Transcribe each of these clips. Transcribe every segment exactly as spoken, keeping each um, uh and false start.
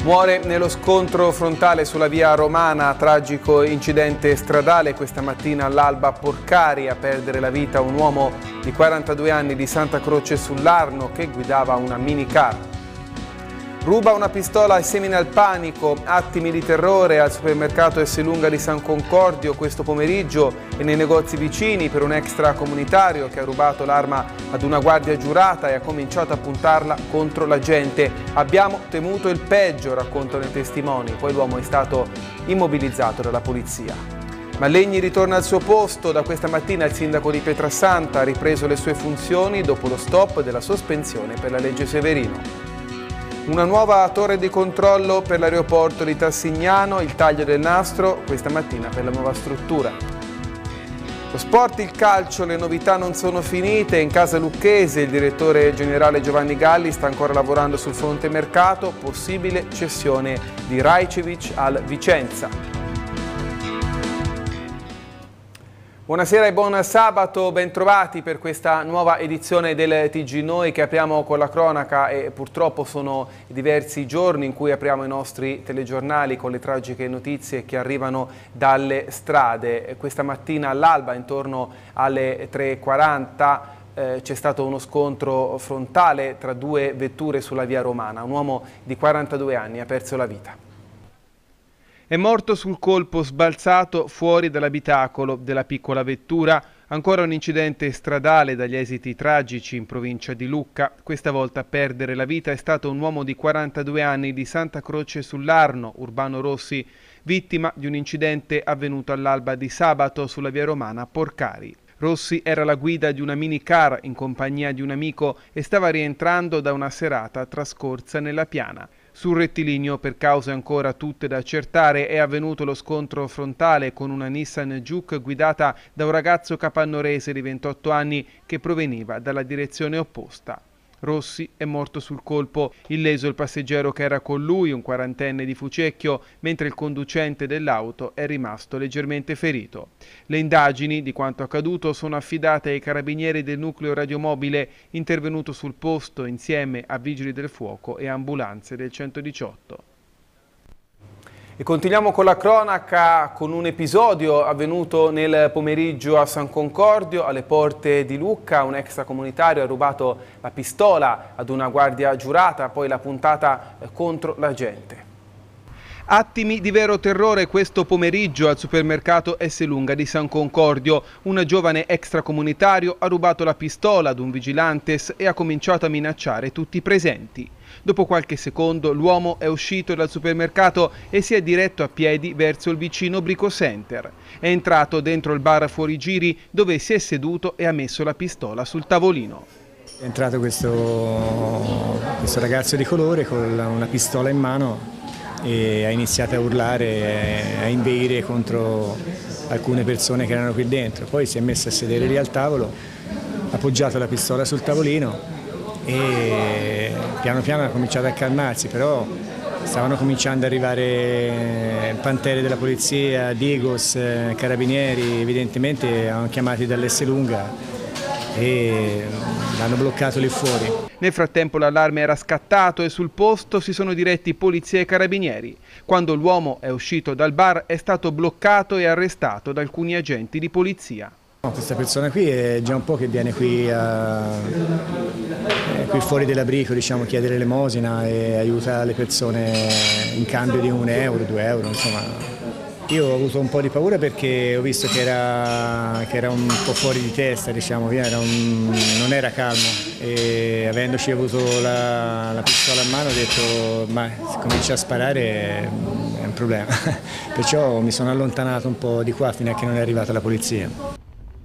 Muore nello scontro frontale sulla via Romana, tragico incidente stradale questa mattina all'alba a Porcari. A perdere la vita un uomo di quarantadue anni di Santa Croce sull'Arno che guidava una minicar. Ruba una pistola e semina il panico, attimi di terrore al supermercato Esselunga di San Concordio questo pomeriggio e nei negozi vicini per un extracomunitario che ha rubato l'arma ad una guardia giurata e ha cominciato a puntarla contro la gente. Abbiamo temuto il peggio, raccontano i testimoni, poi l'uomo è stato immobilizzato dalla polizia. Mallegni ritorna al suo posto, da questa mattina il sindaco di Pietrasanta ha ripreso le sue funzioni dopo lo stop della sospensione per la legge Severino. Una nuova torre di controllo per l'aeroporto di Tassignano, il taglio del nastro questa mattina per la nuova struttura. Lo sport, il calcio, le novità non sono finite. In casa lucchese il direttore generale Giovanni Galli sta ancora lavorando sul fronte mercato, possibile cessione di Rajcevic al Vicenza. Buonasera e buon sabato, bentrovati per questa nuova edizione del T G Noi che apriamo con la cronaca e purtroppo sono diversi giorni in cui apriamo i nostri telegiornali con le tragiche notizie che arrivano dalle strade. Questa mattina all'alba intorno alle tre e quaranta eh, c'è stato uno scontro frontale tra due vetture sulla via Romana. Un uomo di quarantadue anni ha perso la vita. È morto sul colpo sbalzato fuori dall'abitacolo della piccola vettura. Ancora un incidente stradale dagli esiti tragici in provincia di Lucca. Questa volta a perdere la vita è stato un uomo di quarantadue anni di Santa Croce sull'Arno, Urbano Rossi, vittima di un incidente avvenuto all'alba di sabato sulla via Romana a Porcari. Rossi era alla guida di una minicar in compagnia di un amico e stava rientrando da una serata trascorsa nella piana. Sul rettilineo, per cause ancora tutte da accertare, è avvenuto lo scontro frontale con una Nissan Juke guidata da un ragazzo capannorese di ventotto anni che proveniva dalla direzione opposta. Rossi è morto sul colpo, illeso il passeggero che era con lui, un quarantenne di Fucecchio, mentre il conducente dell'auto è rimasto leggermente ferito. Le indagini di quanto accaduto sono affidate ai carabinieri del nucleo radiomobile intervenuto sul posto insieme a vigili del fuoco e ambulanze del centodiciotto. E continuiamo con la cronaca con un episodio avvenuto nel pomeriggio a San Concordio, alle porte di Lucca. Un extracomunitario ha rubato la pistola ad una guardia giurata, poi l'ha puntata contro la gente. Attimi di vero terrore questo pomeriggio al supermercato Esselunga di San Concordio. Un giovane extracomunitario ha rubato la pistola ad un vigilantes e ha cominciato a minacciare tutti i presenti. Dopo qualche secondo l'uomo è uscito dal supermercato e si è diretto a piedi verso il vicino Brico Center. È entrato dentro il bar Fuorigiri dove si è seduto e ha messo la pistola sul tavolino. È entrato questo, questo ragazzo di colore con una pistola in mano e ha iniziato a urlare e a inveire contro alcune persone che erano qui dentro. Poi si è messo a sedere lì al tavolo, ha appoggiato la pistola sul tavolino e piano piano ha cominciato a calmarsi, però stavano cominciando ad arrivare pantere della polizia, Digos, carabinieri, evidentemente erano chiamati dall'Esselunga e l'hanno bloccato lì fuori. Nel frattempo l'allarme era scattato e sul posto si sono diretti polizia e carabinieri. Quando l'uomo è uscito dal bar è stato bloccato e arrestato da alcuni agenti di polizia. Questa persona qui è già un po' che viene qui, a, eh, qui fuori dell'Abrico, diciamo, chiedere l'elemosina e aiuta le persone in cambio di un euro, due euro, insomma. Io ho avuto un po' di paura perché ho visto che era, che era un po' fuori di testa, diciamo, era un, non era calmo e avendoci avuto la, la pistola in mano ho detto ma se comincia a sparare è un problema, perciò mi sono allontanato un po' di qua fino a che non è arrivata la polizia.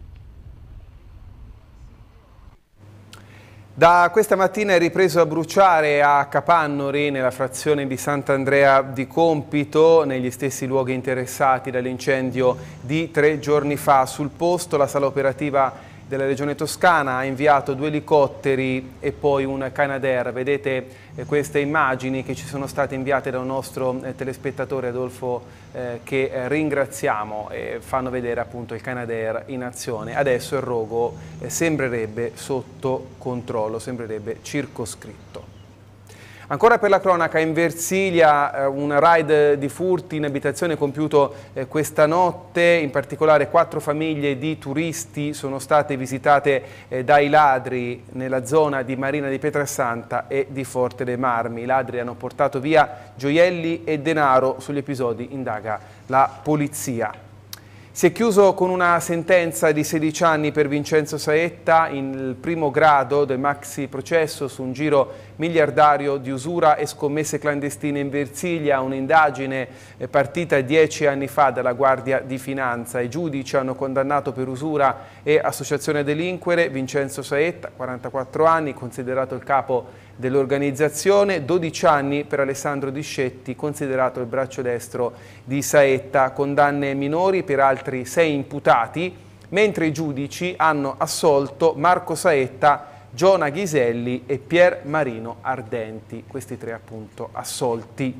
Da questa mattina è ripreso a bruciare a Capannori, nella frazione di Sant'Andrea di Compito, negli stessi luoghi interessati dall'incendio di tre giorni fa. Sul posto la sala operativa della Regione Toscana ha inviato due elicotteri e poi un Canadair. Vedete eh, queste immagini che ci sono state inviate da un nostro eh, telespettatore Adolfo eh, che eh, ringraziamo e fanno vedere appunto il Canadair in azione. Adesso il rogo eh, sembrerebbe sotto controllo, sembrerebbe circoscritto. Ancora per la cronaca, in Versilia eh, un raid di furti in abitazione compiuto eh, questa notte, in particolare quattro famiglie di turisti sono state visitate eh, dai ladri nella zona di Marina di Pietrasanta e di Forte dei Marmi. I ladri hanno portato via gioielli e denaro, sugli episodi indaga la polizia. Si è chiuso con una sentenza di sedici anni per Vincenzo Saetta in primo grado del maxi processo su un giro miliardario di usura e scommesse clandestine in Versilia, un'indagine partita dieci anni fa dalla Guardia di Finanza. I giudici hanno condannato per usura e associazione a delinquere Vincenzo Saetta, quarantaquattro anni, considerato il capo dell'organizzazione, dodici anni per Alessandro Discetti, considerato il braccio destro di Saetta, condanne minori per altri sei imputati, mentre i giudici hanno assolto Marco Saetta, Giona Ghiselli e Pier Marino Ardenti, questi tre appunto assolti.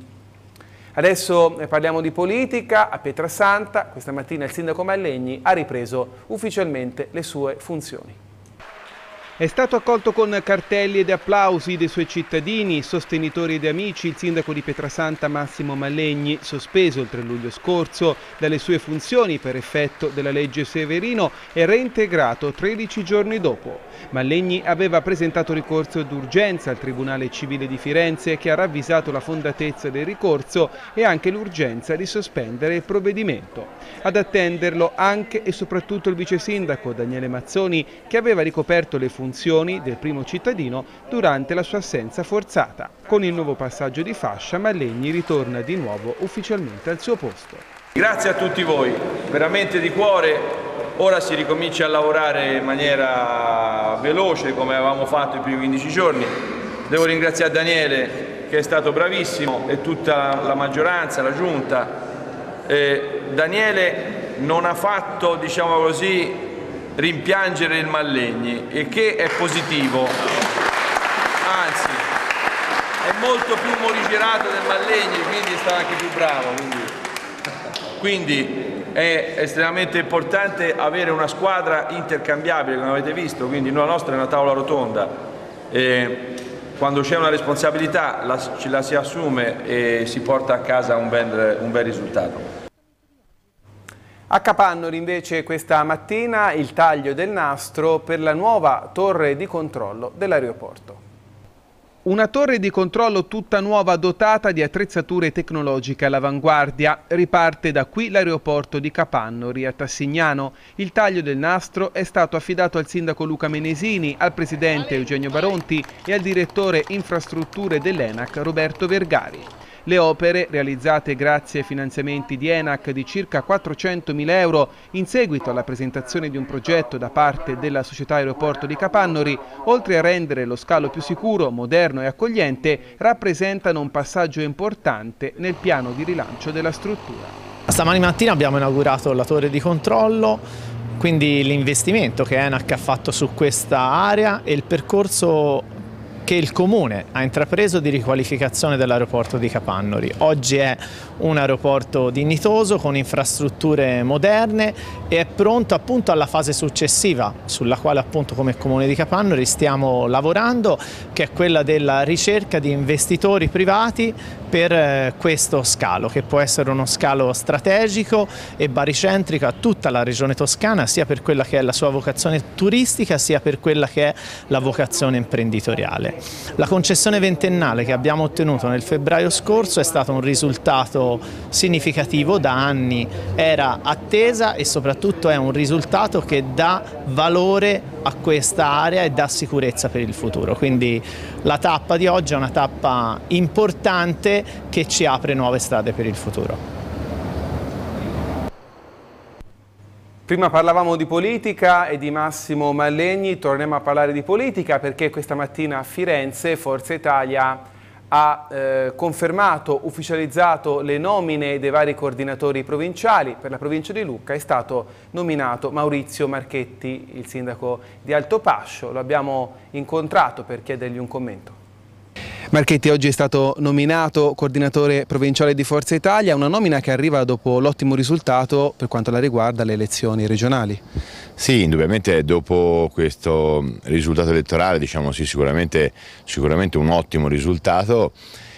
Adesso parliamo di politica. A Pietrasanta questa mattina il sindaco Mallegni ha ripreso ufficialmente le sue funzioni. È stato accolto con cartelli ed applausi dei suoi cittadini, sostenitori ed amici il sindaco di Pietrasanta Massimo Mallegni, sospeso il tre luglio scorso dalle sue funzioni per effetto della legge Severino e reintegrato tredici giorni dopo. Mallegni aveva presentato ricorso d'urgenza al Tribunale Civile di Firenze, che ha ravvisato la fondatezza del ricorso e anche l'urgenza di sospendere il provvedimento. Ad attenderlo anche e soprattutto il vice sindaco Daniele Mazzoni, che aveva ricoperto le funzioni del primo cittadino durante la sua assenza forzata. Con il nuovo passaggio di fascia, Mallegni ritorna di nuovo ufficialmente al suo posto. Grazie a tutti voi, veramente di cuore. Ora si ricomincia a lavorare in maniera veloce come avevamo fatto i primi quindici giorni. Devo ringraziare Daniele, che è stato bravissimo, e tutta la maggioranza, la giunta. Eh, Daniele non ha fatto, diciamo così, rimpiangere il Mallegni, e che è positivo, anzi è molto più morigerato del Mallegni, quindi è stato anche più bravo, quindi, quindi è estremamente importante avere una squadra intercambiabile, come avete visto, quindi la nostra è una tavola rotonda, e quando c'è una responsabilità la, ce la si assume e si porta a casa un bel, un bel risultato. A Capannori invece questa mattina il taglio del nastro per la nuova torre di controllo dell'aeroporto. Una torre di controllo tutta nuova dotata di attrezzature tecnologiche all'avanguardia. Riparte da qui l'aeroporto di Capannori a Tassignano. Il taglio del nastro è stato affidato al sindaco Luca Menesini, al presidente Eugenio Baronti e al direttore infrastrutture dell'ENAC Roberto Vergari. Le opere, realizzate grazie ai finanziamenti di ENAC di circa quattrocentomila euro in seguito alla presentazione di un progetto da parte della società Aeroporto di Capannori, oltre a rendere lo scalo più sicuro, moderno e accogliente, rappresentano un passaggio importante nel piano di rilancio della struttura. Stamani mattina abbiamo inaugurato la torre di controllo, quindi l'investimento che ENAC ha fatto su questa area e il percorso che il Comune ha intrapreso di riqualificazione dell'aeroporto di Capannori. Oggi è un aeroporto dignitoso con infrastrutture moderne e è pronto appunto alla fase successiva, sulla quale appunto come Comune di Capannori stiamo lavorando, che è quella della ricerca di investitori privati per questo scalo, che può essere uno scalo strategico e baricentrico a tutta la regione toscana, sia per quella che è la sua vocazione turistica, sia per quella che è la vocazione imprenditoriale. La concessione ventennale che abbiamo ottenuto nel febbraio scorso è stato un risultato significativo, da anni era attesa e soprattutto è un risultato che dà valore a questa area e dà sicurezza per il futuro. Quindi la tappa di oggi è una tappa importante che ci apre nuove strade per il futuro. Prima parlavamo di politica e di Massimo Mallegni, torniamo a parlare di politica perché questa mattina a Firenze Forza Italia ha eh, confermato, ufficializzato le nomine dei vari coordinatori provinciali. Per la provincia di Lucca è stato nominato Maurizio Marchetti, il sindaco di Altopascio. Lo abbiamo incontrato per chiedergli un commento. Marchetti oggi è stato nominato coordinatore provinciale di Forza Italia, una nomina che arriva dopo l'ottimo risultato per quanto la riguarda le elezioni regionali. Sì, indubbiamente dopo questo risultato elettorale, diciamo sì, sicuramente, sicuramente un ottimo risultato.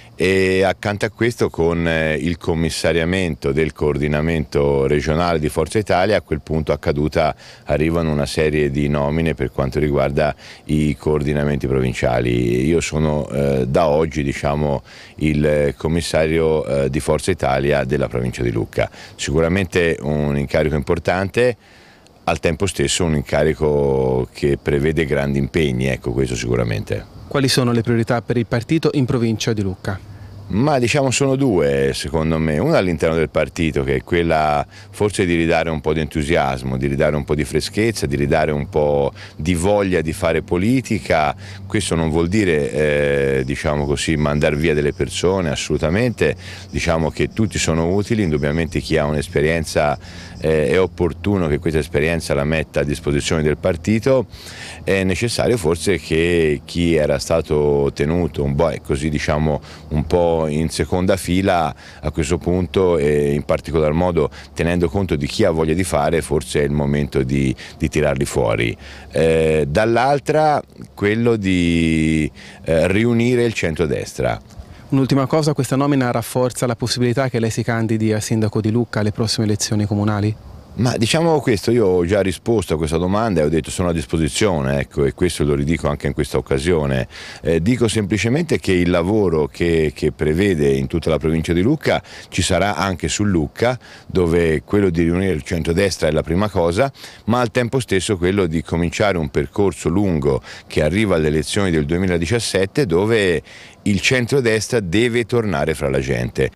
E accanto a questo, con il commissariamento del coordinamento regionale di Forza Italia, a quel punto a caduta arrivano una serie di nomine per quanto riguarda i coordinamenti provinciali. Io sono eh, da oggi, diciamo, il commissario eh, di Forza Italia della provincia di Lucca. Sicuramente un incarico importante, al tempo stesso un incarico che prevede grandi impegni, ecco, questo sicuramente. Quali sono le priorità per il partito in provincia di Lucca? Ma diciamo sono due secondo me, una all'interno del partito, che è quella forse di ridare un po' di entusiasmo, di ridare un po' di freschezza, di ridare un po' di voglia di fare politica. Questo non vuol dire eh, diciamo così, mandare via delle persone, assolutamente, diciamo che tutti sono utili, indubbiamente chi ha un'esperienza eh, è opportuno che questa esperienza la metta a disposizione del partito. È necessario forse che chi era stato tenuto un po', così, diciamo, un po' in seconda fila a questo punto, e in particolar modo tenendo conto di chi ha voglia di fare, forse è il momento di, di tirarli fuori. Eh, dall'altra quello di eh, riunire il centrodestra. Un'ultima cosa, questa nomina rafforza la possibilità che lei si candidi a sindaco di Lucca alle prossime elezioni comunali? Ma diciamo questo, io ho già risposto a questa domanda e ho detto sono a disposizione, ecco, e questo lo ridico anche in questa occasione. Eh, dico semplicemente che il lavoro che, che prevede in tutta la provincia di Lucca ci sarà anche su Lucca, dove quello di riunire il centrodestra è la prima cosa, ma al tempo stesso quello di cominciare un percorso lungo che arriva alle elezioni del duemiladiciassette, dove il centrodestra deve tornare fra la gente.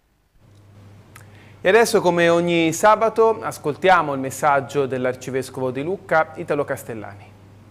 E adesso, come ogni sabato, ascoltiamo il messaggio dell'Arcivescovo di Lucca, Italo Castellani.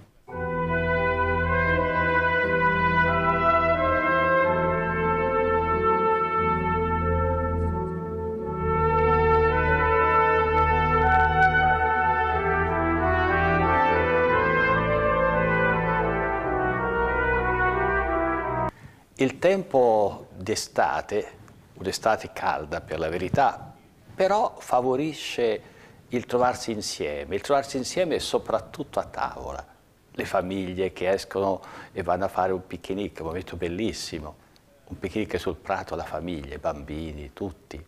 Il tempo d'estate, un'estate calda per la verità, però favorisce il trovarsi insieme, il trovarsi insieme soprattutto a tavola. Le famiglie che escono e vanno a fare un picnic, un momento bellissimo, un picnic sul prato, la famiglia, i bambini, tutti.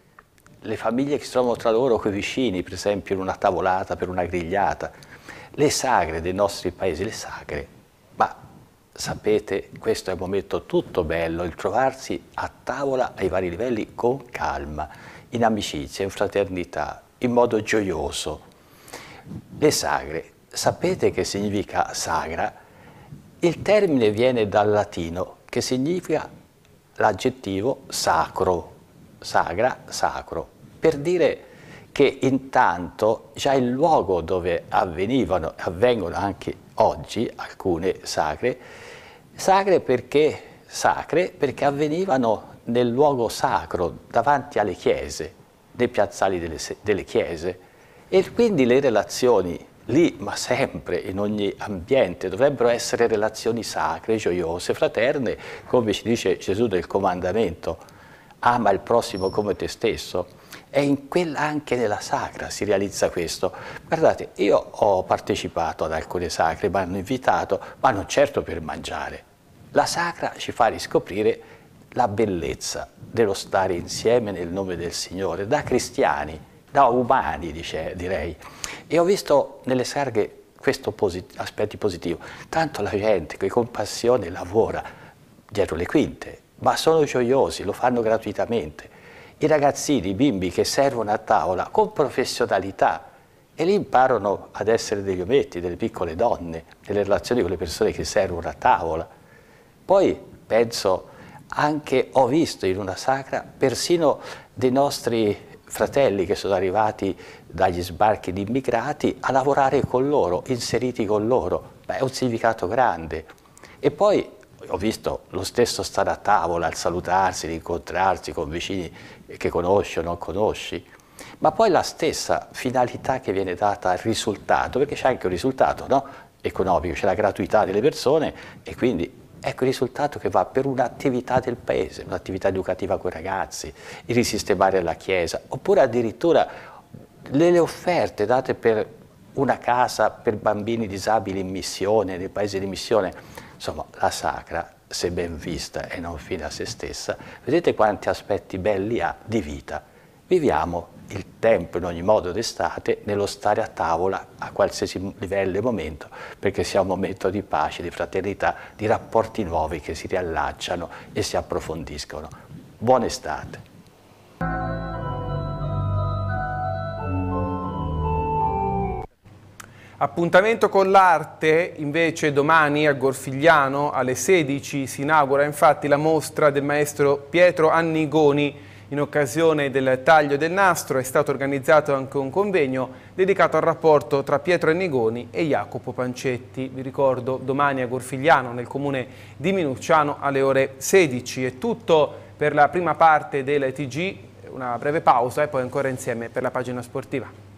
Le famiglie che si trovano tra loro coi vicini, per esempio in una tavolata, per una grigliata. Le sagre dei nostri paesi, le sagre, ma sapete, questo è un momento tutto bello, il trovarsi a tavola ai vari livelli con calma, in amicizia, in fraternità, in modo gioioso. Le sagre, sapete che significa sagra? Il termine viene dal latino, che significa l'aggettivo sacro, sagra, sacro, per dire che intanto già il luogo dove avvenivano, avvengono anche oggi alcune sagre, sagre perché, sacre perché avvenivano nel luogo sacro, davanti alle chiese, nei piazzali delle, delle chiese, e quindi le relazioni lì, ma sempre, in ogni ambiente, dovrebbero essere relazioni sacre, gioiose, fraterne, come ci dice Gesù nel comandamento, ama il prossimo come te stesso, e in quella, anche nella sacra si realizza questo. Guardate, io ho partecipato ad alcune sacre, mi hanno invitato, ma non certo per mangiare. La sacra ci fa riscoprire la bellezza dello stare insieme nel nome del Signore, da cristiani, da umani, dice, direi. E ho visto nelle sagre questo posit- aspetti positivi. Tanto la gente che con passione lavora dietro le quinte, ma sono gioiosi, lo fanno gratuitamente. I ragazzini, i bimbi che servono a tavola con professionalità, e lì imparano ad essere degli ometti, delle piccole donne, nelle relazioni con le persone che servono a tavola. Poi penso anche, ho visto in una sacra persino dei nostri fratelli che sono arrivati dagli sbarchi di immigrati a lavorare con loro, inseriti con loro. Beh, è un significato grande. E poi ho visto lo stesso stare a tavola, il salutarsi, l'incontrarsi con vicini che conosci o non conosci, ma poi la stessa finalità che viene data al risultato, perché c'è anche un risultato, no? Economico, c'è la gratuità delle persone e quindi ecco il risultato che va per un'attività del paese, un'attività educativa con i ragazzi, il risistemare la chiesa, oppure addirittura le, le offerte date per una casa per bambini disabili in missione, nei paesi di missione. Insomma, la Sacra, se ben vista e non fine a se stessa, vedete quanti aspetti belli ha di vita. Viviamo il tempo in ogni modo d'estate nello stare a tavola a qualsiasi livello e momento, perché sia un momento di pace, di fraternità, di rapporti nuovi che si riallacciano e si approfondiscono. Buona estate! Appuntamento con l'arte invece domani a Gorfigliano alle sedici si inaugura infatti la mostra del maestro Pietro Annigoni. In occasione del taglio del nastro è stato organizzato anche un convegno dedicato al rapporto tra Pietro Annigoni e Jacopo Pancetti. Vi ricordo domani a Gorfigliano nel comune di Minucciano alle ore sedici. È tutto per la prima parte del T G, una breve pausa e poi ancora insieme per la pagina sportiva.